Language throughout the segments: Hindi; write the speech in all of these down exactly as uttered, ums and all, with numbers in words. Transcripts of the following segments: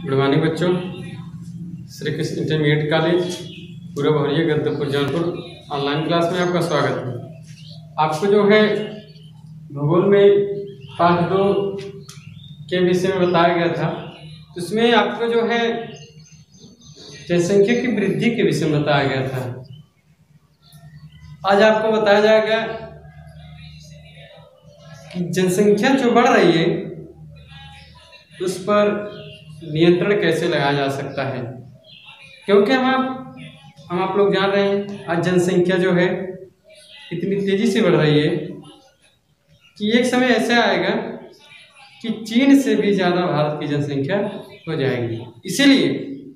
गुड मॉर्निंग बच्चों। श्री कृष्ण इंटरमीडिएट कॉलेज पूरा भवरिया गंतव्यपुर जौनपुर ऑनलाइन क्लास में आपका स्वागत है। आपको जो है भूगोल में पाठ दो के विषय में बताया गया था, तो उसमें आपको जो है जनसंख्या की वृद्धि के विषय में बताया गया था। आज आपको बताया जाएगा कि जनसंख्या जो बढ़ रही है उस पर नियंत्रण कैसे लगाया जा सकता है, क्योंकि हम आप हम आप लोग जान रहे हैं आज जनसंख्या जो है इतनी तेजी से बढ़ रही है कि एक समय ऐसा आएगा कि चीन से भी ज़्यादा भारत की जनसंख्या हो जाएगी। इसीलिए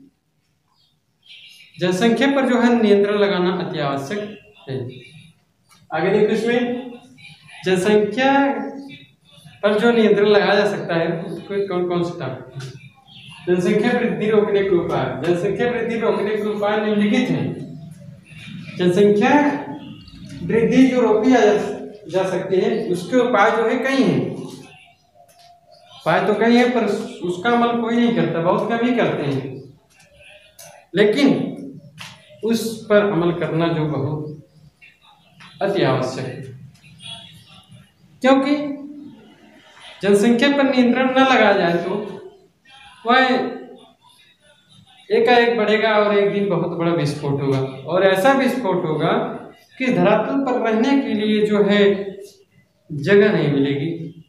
जनसंख्या पर जो है नियंत्रण लगाना अति आवश्यक है। आगे देखो, इसमें जनसंख्या पर जो नियंत्रण लगाया जा सकता है उसको कौन कौन से टॉपिक है। जनसंख्या वृद्धि रोकने के उपाय। जनसंख्या वृद्धि रोकने के उपाय निम्नलिखित हैं। जनसंख्या वृद्धि जो रोकी जा, जा सकती है उसके उपाय जो है कई हैं। उपाय तो कई है पर उसका अमल कोई नहीं करता, बहुत कम ही करते हैं, लेकिन उस पर अमल करना जो बहुत अति आवश्यक है, क्योंकि जनसंख्या पर नियंत्रण न लगाया जाए तो वह एकाएक बढ़ेगा और एक दिन बहुत बड़ा विस्फोट होगा, और ऐसा विस्फोट होगा कि धरातल पर रहने के लिए जो है जगह नहीं मिलेगी।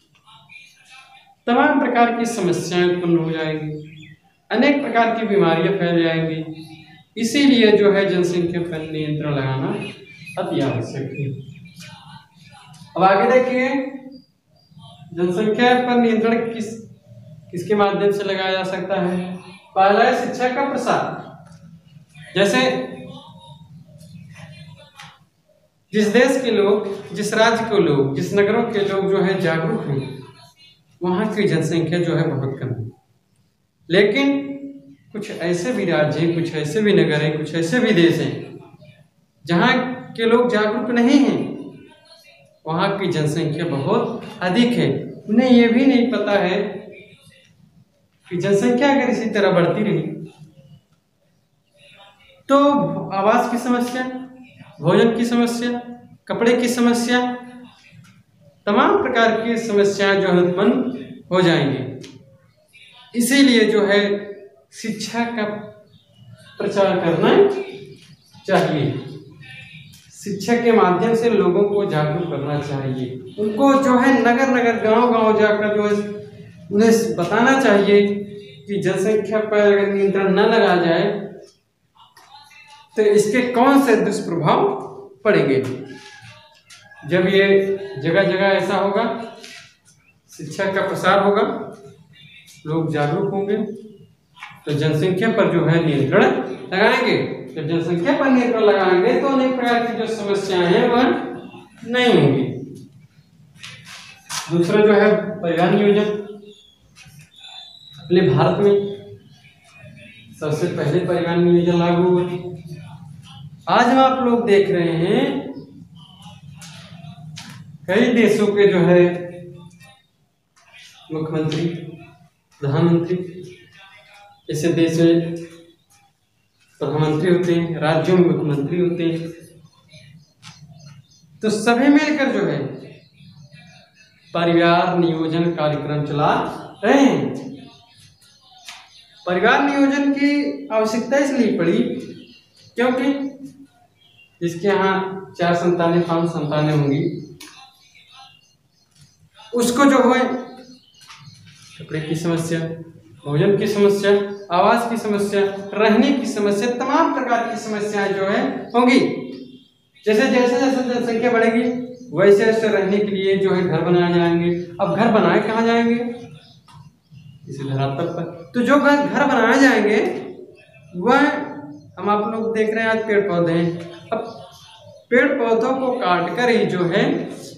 तमाम प्रकार की समस्याएं उत्पन्न हो जाएंगी, अनेक प्रकार की बीमारियां फैल जाएंगी। इसीलिए जो है जनसंख्या पर नियंत्रण लगाना अति आवश्यक है। अब आगे देखिए, जनसंख्या पर नियंत्रण किस किसके माध्यम से लगाया जा सकता है। पहला है शिक्षा का प्रसार। जैसे जिस देश के लोग, जिस राज्य के लोग, जिस नगरों के लोग जो है जागरूक हैं, वहां की जनसंख्या जो है बहुत कम है। लेकिन कुछ ऐसे भी राज्य हैं, कुछ ऐसे भी नगर हैं, कुछ ऐसे भी देश हैं जहां के लोग जागरूक नहीं हैं, वहां की जनसंख्या बहुत अधिक है। उन्हें यह भी नहीं पता है कि जनसंख्या अगर इसी तरह बढ़ती रही तो आवास की समस्या, भोजन की समस्या, कपड़े की समस्या, तमाम प्रकार की समस्याएं जो है उत्पन्न हो जाएंगी। इसीलिए जो है शिक्षा का प्रचार करना चाहिए। शिक्षा के माध्यम से लोगों को जागरूक करना चाहिए। उनको जो है नगर नगर गांव गांव जाकर जो है उन्हें बताना चाहिए कि जनसंख्या पर अगर नियंत्रण न लगाया जाए तो इसके कौन से दुष्प्रभाव पड़ेंगे। जब ये जगह जगह ऐसा होगा, शिक्षा का प्रसार होगा, लोग जागरूक होंगे, तो जनसंख्या पर जो है नियंत्रण लगाएंगे। जब जनसंख्या पर नियंत्रण लगाएंगे तो अनेक प्रकार की जो समस्याएं हैं वह नहीं होंगी। दूसरा जो है परिवहन नियोजन। अपने भारत में सबसे पहले परिवहन नियोजन लागू हुआ। आज हम आप लोग देख रहे हैं कई देशों के जो है मुख्यमंत्री, प्रधानमंत्री, ऐसे देश में प्रधानमंत्री होते हैं, राज्यों में मुख्यमंत्री होते हैं, तो सभी मिलकर जो है परिवार नियोजन कार्यक्रम चला रहे हैं। परिवार नियोजन की आवश्यकता इसलिए पड़ी क्योंकि जिसके यहाँ चार संतानें, पांच संतानें होंगी, उसको जो है कपड़े की समस्या, भोजन की समस्या, आवास की समस्या, रहने की समस्या, तमाम प्रकार की समस्याएं जो है होंगी। जैसे जैसे जैसे जनसंख्या बढ़ेगी वैसे वैसे रहने के लिए जो है घर बनाए जाएंगे। अब घर बनाए कहाँ जाएंगे? इसी धरातल पर। तो जो घर घर बनाए जाएंगे वह हम आप लोग देख रहे हैं आज पेड़ पौधे हैं। अब पेड़ पौधों को काट कर ही जो है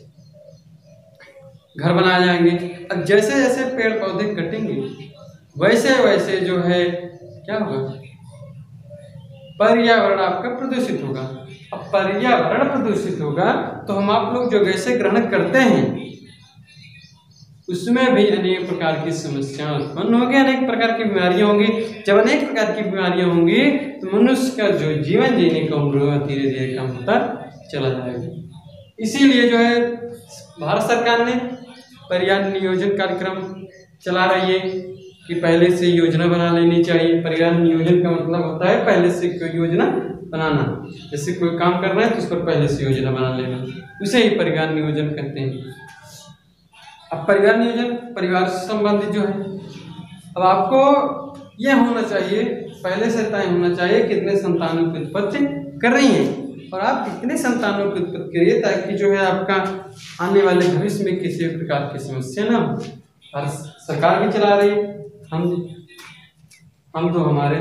घर बनाए जाएंगे। अब जैसे जैसे पेड़ पौधे कटेंगे वैसे वैसे जो है क्या होगा? पर्यावरण आपका प्रदूषित होगा। अब पर्यावरण प्रदूषित होगा तो हम आप लोग जो गैसें ग्रहण करते हैं उसमें भी अनेक प्रकार की समस्याएं उत्पन्न होंगी, अनेक प्रकार की बीमारियां होंगी। जब अनेक प्रकार की बीमारियां होंगी तो मनुष्य का जो जीवन जीने का उम्र धीरे धीरे कम होता चला जाएगा। इसीलिए जो है भारत सरकार ने परिवार नियोजन कार्यक्रम चला रही है कि पहले से योजना बना लेनी चाहिए। परिवार नियोजन का मतलब होता है पहले से कोई योजना बनाना। जैसे कोई काम करना है तो उस पर पहले से योजना बना लेना, उसे ही परिवार नियोजन कहते हैं। अब परिवार नियोजन परिवार से संबंधित जो है, अब आपको यह होना चाहिए, पहले से तय होना चाहिए कितने संतानों की उत्पत्ति कर रही हैं और आप कितने संतानों की उत्पत्ति करिए ताकि जो है आपका आने वाले भविष्य में किसी प्रकार की समस्या ना हो। और सरकार भी चला रही है, हम हम तो हमारे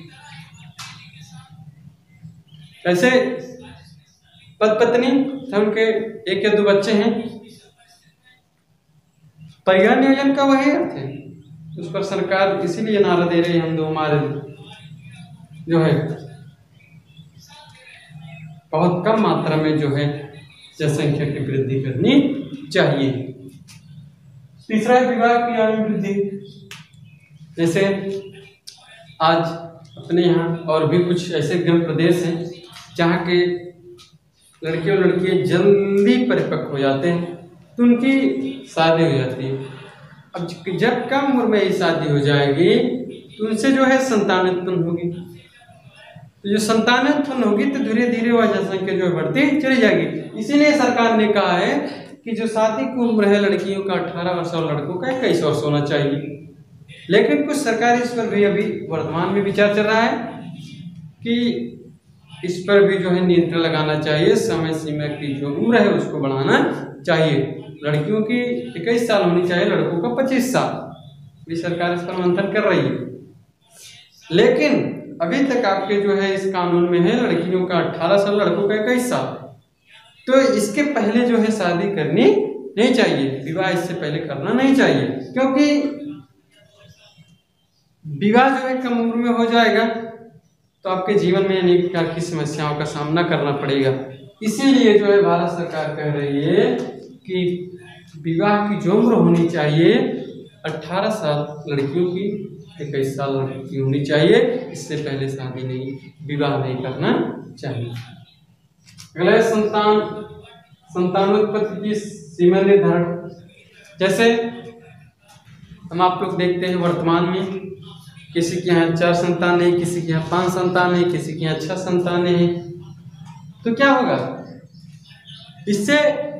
ऐसे पति पत्नी उनके एक या दो बच्चे हैं, परिवार नियोजन का वही अर्थ है। उस पर सरकार इसीलिए नारा दे रही है हम दो हमारे जो है बहुत कम मात्रा में जो है जनसंख्या की वृद्धि करनी चाहिए। तीसरा है विवाह की आयु वृद्धि। जैसे आज अपने यहाँ और भी कुछ ऐसे ग्राम प्रदेश हैं जहाँ के लड़के और लड़कियाँ जल्दी परिपक्व हो जाते हैं तो उनकी शादी हो जाती है। अब जब कम उम्र में ही शादी हो जाएगी तो उनसे जो है संतान उत्पन्न होगी, तो जो संतान उत्पन्न होगी तो धीरे धीरे वह जनसंख्या जो है बढ़ती चली जाएगी। इसीलिए सरकार ने कहा है कि जो शादी की उम्र है लड़कियों का अठारह वर्ष और लड़कों का इक्कीस वर्ष होना चाहिए। लेकिन कुछ सरकार इस पर भी अभी वर्तमान में विचार चल रहा है कि इस पर भी जो है नियंत्रण लगाना चाहिए, समय सीमा की जो उम्र है उसको बढ़ाना चाहिए। लड़कियों की इक्कीस साल होनी चाहिए, लड़कों का पच्चीस साल। भी सरकार इस पर मंथन कर रही है, लेकिन अभी तक आपके जो है इस कानून में है लड़कियों का अठारह साल, लड़कों का इक्कीस साल। तो इसके पहले जो है शादी करनी नहीं चाहिए, विवाह इससे पहले करना नहीं चाहिए, क्योंकि विवाह जो है कम उम्र में हो जाएगा तो आपके जीवन में अनेक प्रकार की समस्याओं का सामना करना पड़ेगा। इसीलिए जो है भारत सरकार कह रही है कि विवाह की जो उम्र होनी चाहिए अठारह साल लड़कियों की, इक्कीस साल लड़की की होनी चाहिए। इससे पहले शादी नहीं, विवाह नहीं करना चाहिए। अगला है संतान संतानोत्पत्ति की सीमा निर्धारण। जैसे हम आप लोग देखते हैं वर्तमान में किसी के यहाँ चार संतान है, किसी के यहाँ पांच संतान है, किसी के यहाँ छह संतान है, तो क्या होगा? इससे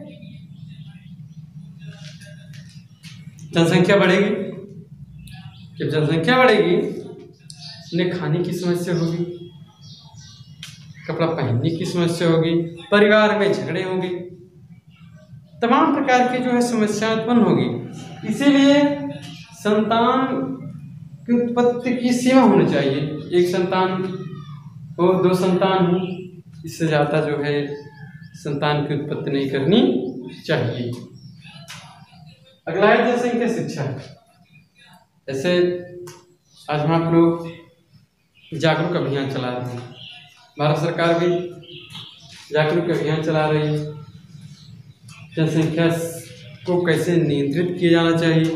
जनसंख्या बढ़ेगी। जब जनसंख्या बढ़ेगी उन्हें खाने की समस्या होगी, कपड़ा पहनने की समस्या होगी, परिवार में झगड़े होंगे, तमाम प्रकार की जो है समस्या उत्पन्न होगी। इसीलिए संतान की उत्पत्ति की सीमा होनी चाहिए, एक संतान हो, दो संतान हो, इससे ज़्यादा जो है संतान की उत्पत्ति नहीं करनी चाहिए। अगला है जनसंख्या शिक्षा। जैसे आज हम आप लोग जागरूक अभियान चला रहे हैं, भारत सरकार भी जागरूक अभियान चला रही है, जनसंख्या को कैसे नियंत्रित किया जाना चाहिए,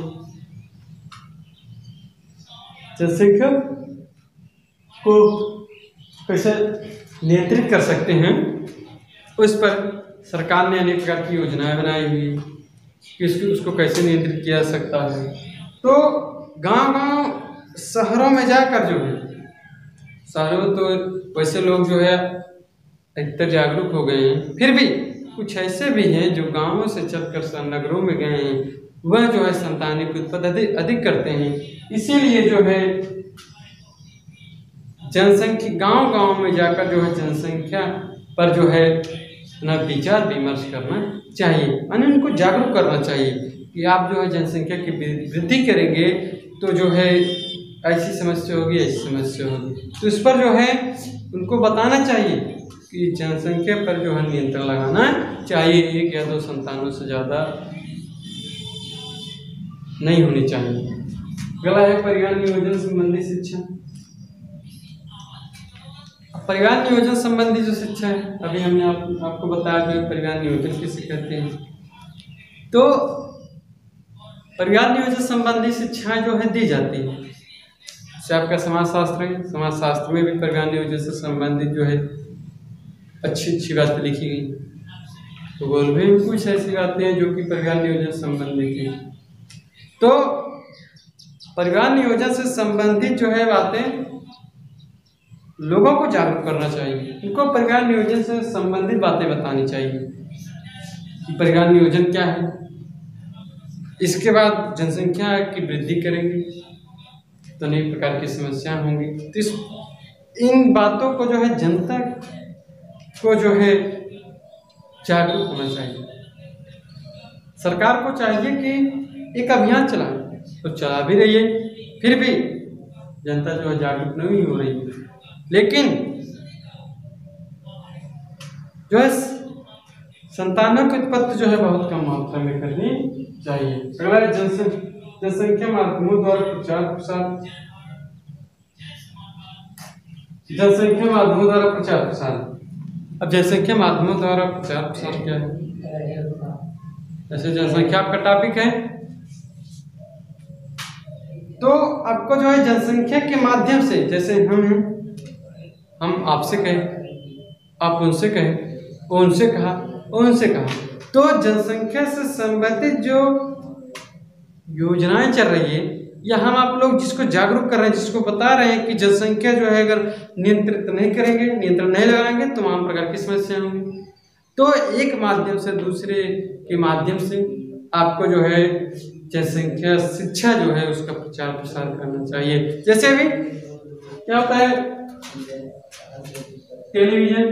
जनसंख्या को कैसे नियंत्रित कर सकते हैं, उस पर सरकार ने अनेक प्रकार की योजनाएं बनाई हुई कि उसको उसको कैसे नियंत्रित किया जा सकता है। तो गांव-गांव शहरों में जाकर जो है, शहरों तो वैसे लोग जो है अधिकतर जागरूक हो गए हैं, फिर भी कुछ ऐसे भी हैं जो गांवों से चलकर नगरों में गए हैं, वह जो है संतान की उत्पत्ति अधिक अधिक करते हैं। इसीलिए जो है जनसंख्या गांव-गांव में जाकर जो है जनसंख्या पर जो है ना विचार विमर्श करना चाहिए, यानी उनको जागरूक करना चाहिए कि आप जो है जनसंख्या की वृद्धि करेंगे तो जो है ऐसी समस्या होगी, ऐसी समस्या होगी। तो इस पर जो है उनको बताना चाहिए कि जनसंख्या पर जो है नियंत्रण लगाना चाहिए, एक या दो संतानों से ज़्यादा नहीं होनी चाहिए। अगला है परिवार नियोजन संबंधी शिक्षा। परिवार नियोजन संबंधी जो शिक्षा है, अभी हमने आप, आपको बताया कि परिवार नियोजन किसे कहते हैं। तो परिवार नियोजन संबंधी शिक्षाएं जो है दी जाती है। जैसे आपका समाजशास्त्र है, समाजशास्त्र में भी परिवार नियोजन से संबंधित जो है अच्छी अच्छी बातें लिखी गई। तो भूगोल में भी कुछ ऐसी बातें हैं जो कि परिवार नियोजन से संबंधित हैं। तो परिवार नियोजन से संबंधित जो है बातें लोगों को जागरूक करना चाहिए, उनको परिवार नियोजन से संबंधित बातें बतानी चाहिए कि परिवार नियोजन क्या है। इसके बाद जनसंख्या की वृद्धि करेंगे तो नई प्रकार की समस्या होंगी। तो इस इन बातों को जो है जनता को जो है जागरूक होना चाहिए। सरकार को चाहिए कि एक अभियान चलाए, तो चला भी रही है, फिर भी जनता जो है जागरूक नहीं हो रही है। लेकिन जो है संतानों की उत्पत्ति जो है बहुत कम मात्रा में करनी चाहिए। अगला है जनसंख्या माध्यमों द्वारा प्रचार प्रसार। जनसंख्या माध्यमों द्वारा प्रचार प्रसार। अब जनसंख्या माध्यमों द्वारा प्रचार प्रसार क्या है? जैसे जनसंख्या आपका टॉपिक है, तो आपको जो है जनसंख्या के माध्यम से, जैसे हम हम आपसे कहें, आप उनसे कहें, उनसे कहा, उनसे कहा, तो जनसंख्या से संबंधित जो योजनाएं चल रही है या हम आप लोग जिसको जागरूक कर रहे हैं, जिसको बता रहे हैं कि जनसंख्या जो है अगर नियंत्रित नहीं करेंगे, नियंत्रण नहीं लगाएंगे तो तमाम प्रकार की समस्या होंगी। तो एक माध्यम से दूसरे के माध्यम से आपको जो है जनसंख्या शिक्षा जो है उसका प्रचार प्रसार करना चाहिए। जैसे अभी क्या होता है, टेलीविजन,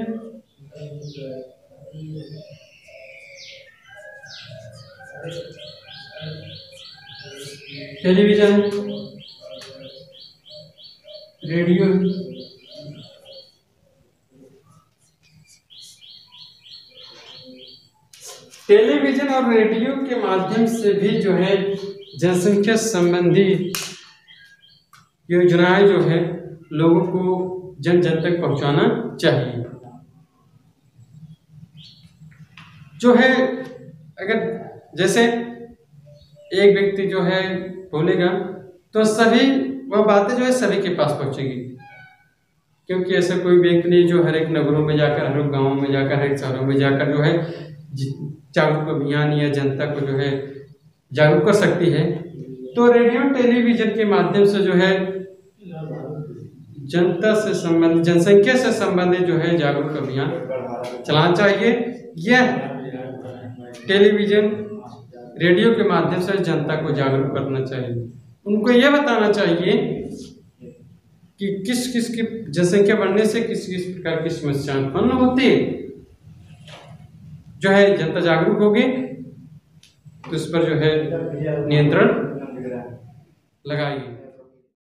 टेलीविजन, रेडियो, टेलीविजन और रेडियो के माध्यम से भी जो है जनसंख्या संबंधी योजनाएं जो है लोगों को जन जन तक पहुंचाना चाहिए। जो है अगर जैसे एक व्यक्ति जो है बोलेगा तो सभी वह बातें जो है सभी के पास पहुंचेगी, क्योंकि ऐसा कोई व्यक्ति नहीं जो हर एक नगरों में जाकर, हर एक गाँव में जाकर, हर एक शहरों में जाकर जो है जागरूक अभियान या जनता को जो है जागरूक कर सकती है। तो रेडियो टेलीविजन के माध्यम से जो है जनता से संबंधित, जनसंख्या से संबंधित जो है जागरूक अभियान चलाना चाहिए। यह टेलीविजन रेडियो के माध्यम से जनता को जागरूक करना चाहिए। उनको यह बताना चाहिए कि किस किस की जनसंख्या बढ़ने से किस किस प्रकार की समस्या उत्पन्न होती है। जो है जनता जागरूक होगी तो उस पर जो है नियंत्रण लगाएगी।